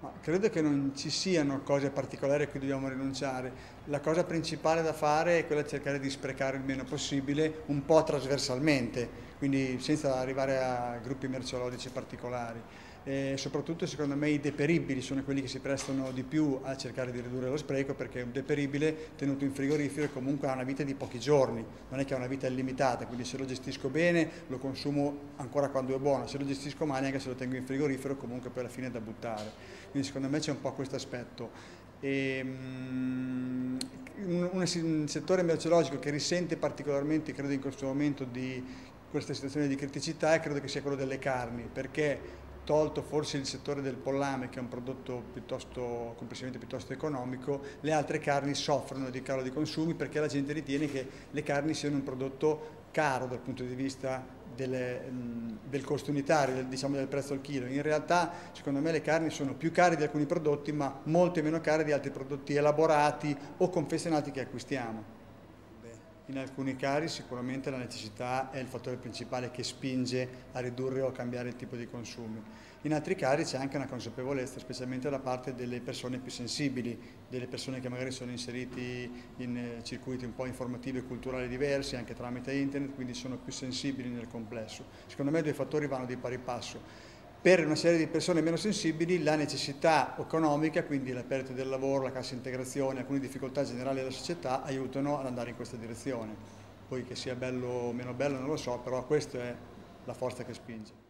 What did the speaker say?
Ma credo che non ci siano cose particolari a cui dobbiamo rinunciare. La cosa principale da fare è quella di cercare di sprecare il meno possibile, un po' trasversalmente, quindi senza arrivare a gruppi merceologici particolari. E soprattutto secondo me i deperibili sono quelli che si prestano di più a cercare di ridurre lo spreco, perché un deperibile tenuto in frigorifero comunque ha una vita di pochi giorni, non è che ha una vita illimitata, quindi se lo gestisco bene lo consumo ancora quando è buono, se lo gestisco male, anche se lo tengo in frigorifero, comunque poi alla fine è da buttare. Quindi secondo me c'è un po' questo aspetto. Un settore merceologico che risente particolarmente, credo in questo momento, di questa situazione di criticità, e credo che sia quello delle carni, perché tolto forse il settore del pollame, che è un prodotto piuttosto, complessivamente piuttosto economico, le altre carni soffrono di calo di consumi perché la gente ritiene che le carni siano un prodotto caro dal punto di vista del costo unitario, diciamo del prezzo al chilo. In realtà secondo me le carni sono più care di alcuni prodotti, ma molte meno care di altri prodotti elaborati o confezionati che acquistiamo. In alcuni casi sicuramente la necessità è il fattore principale che spinge a ridurre o a cambiare il tipo di consumi. In altri casi c'è anche una consapevolezza, specialmente da parte delle persone più sensibili, delle persone che magari sono inseriti in circuiti un po' informativi e culturali diversi, anche tramite internet, quindi sono più sensibili nel complesso. Secondo me i due fattori vanno di pari passo. Per una serie di persone meno sensibili la necessità economica, quindi la perdita del lavoro, la cassa integrazione, alcune difficoltà generali della società aiutano ad andare in questa direzione. Poi che sia bello o meno bello non lo so, però questa è la forza che spinge.